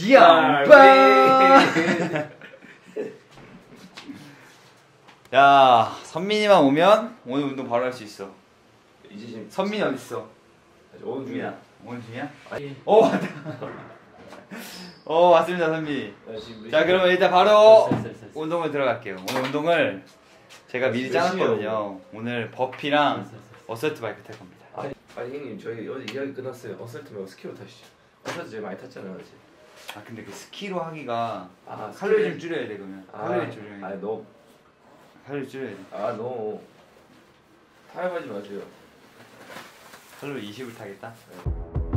양반. 야, 선민이만 오면 오늘 운동 바로 할 수 있어. 이제 지금 선민이 어디 있어? 오늘 중이야. 오늘 중이야? 아니. 왔다. 왔습니다, 선미. 자, 그러면 일단 바로 운동을 들어갈게요. 오늘 운동을 제가 미리 짜놨거든요. 오늘 버피랑 어설트 바이크 탈 겁니다. 아니 형님, 저희 어제 이야기 끝났어요. 어설트 말고 스키로 타시죠. 어설트 제일 많이 탔잖아요, 어제. 근데 그 스키로 하기가 아, 칼로리 좀 줄여야 돼, 그러면. 칼로리 줄여야 돼. 너. 칼로리 줄여야 돼. 너. 타협하지 마세요. 칼로리 20을 타겠다? 네.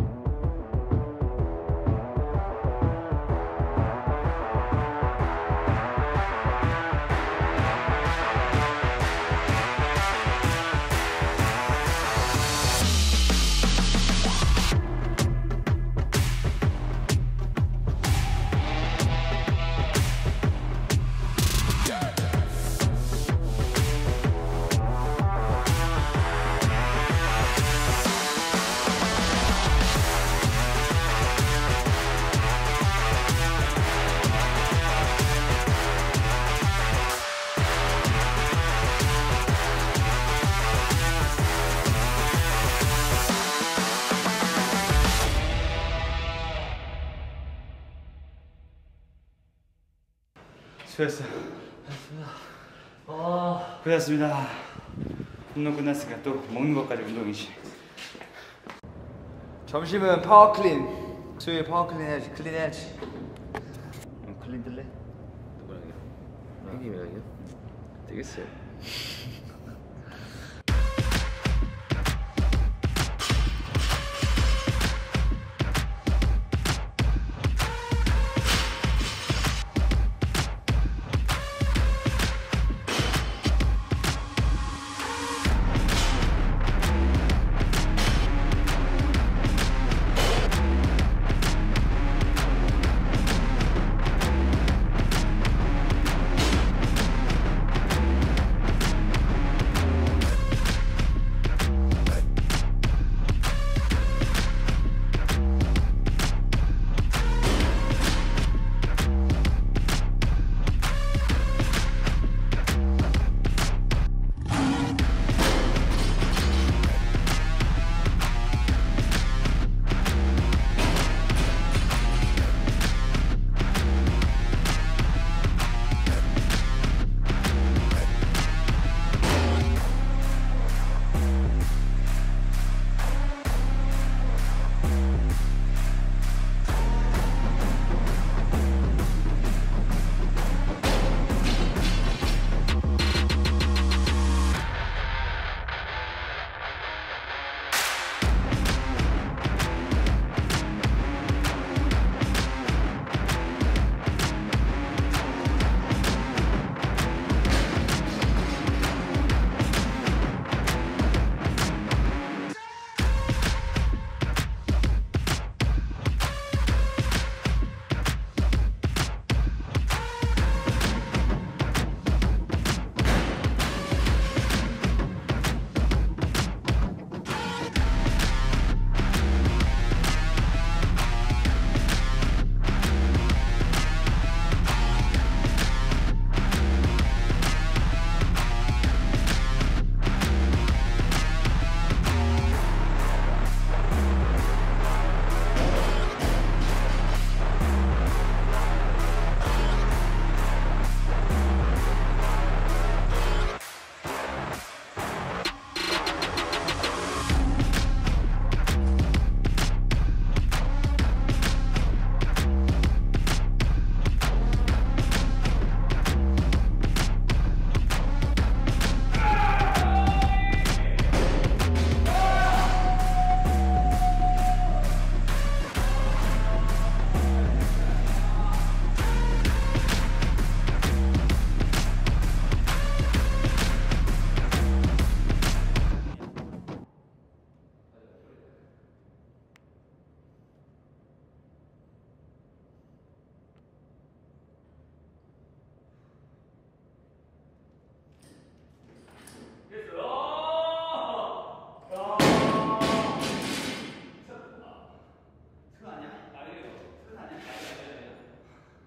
수고했어. 고생했습니다. 운동 끝났으니까 또 먹는 것까지 운동이지. 점심은 파워 클린. 수요일 파워 클린 해야지. 클린 해야지. 클린 들래? 누구랑요? 형님이랑요? 되겠어요.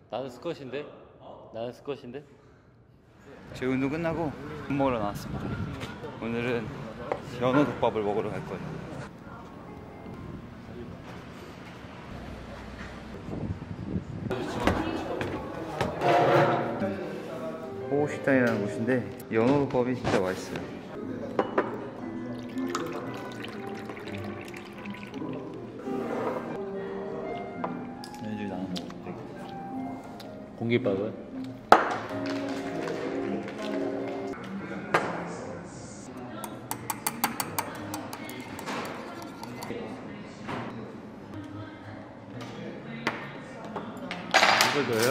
나는 스쿼시인데? 나는 스쿼시인데? 저희 운동 끝나고 밥 먹으러 나왔습니다. 오늘은 연어덮밥을 먹으러 갈 거예요. 호식당이라는 곳인데 연어덮밥이 진짜 맛있어요. 얘네들이 나눠 먹는데 공깃밥은? 이거 줘요?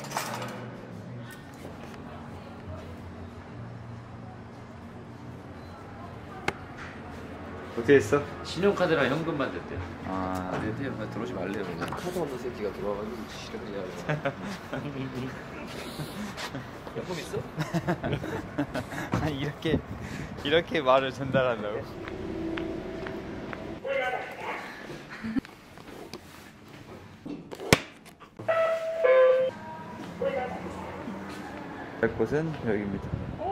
어떻게 했어? 신용카드랑 현금만 됐대. 아, 근데 그냥 들어오지 말래요. 그냥 카드 없는 새끼가 들어와가지고 싫어 그냥. 연금 있어? 아니 이렇게 말을 전달한다고? 갈 곳은 여기입니다.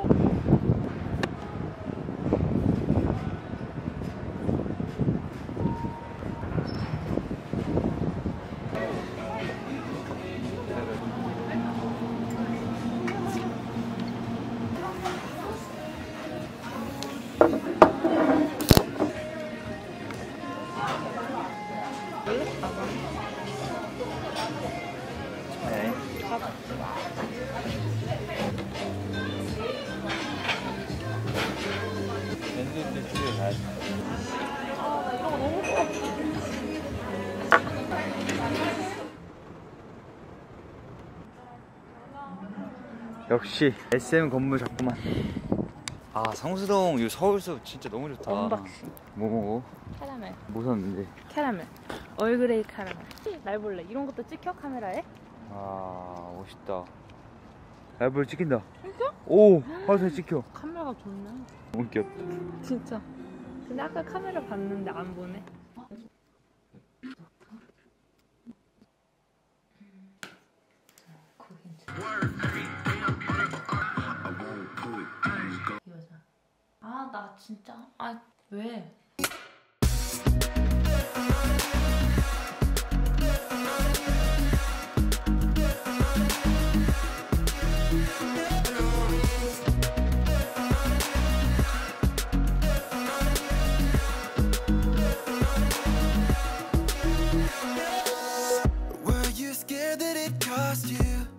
네. 밴드인데 집에 가야지. 역시 SM 건물 잡구만. 아, 성수동 이 서울숲 진짜 너무 좋다. 언박싱. 뭐 먹어? 캐러멜. 뭐 샀는데? 캐러멜. 얼그레이 캐러멜. 날 볼래? 이런 것도 찍혀 카메라에? 아, 멋있다. 야, 뭘 찍힌다. 진짜? 오, 화살 찍혀. 카메라가 좋네. 너무 귀엽다. 진짜. 근데 아까 카메라 봤는데 안 보네. 이 여자. 아, 나 진짜. 아, 왜? Were you scared that it cost you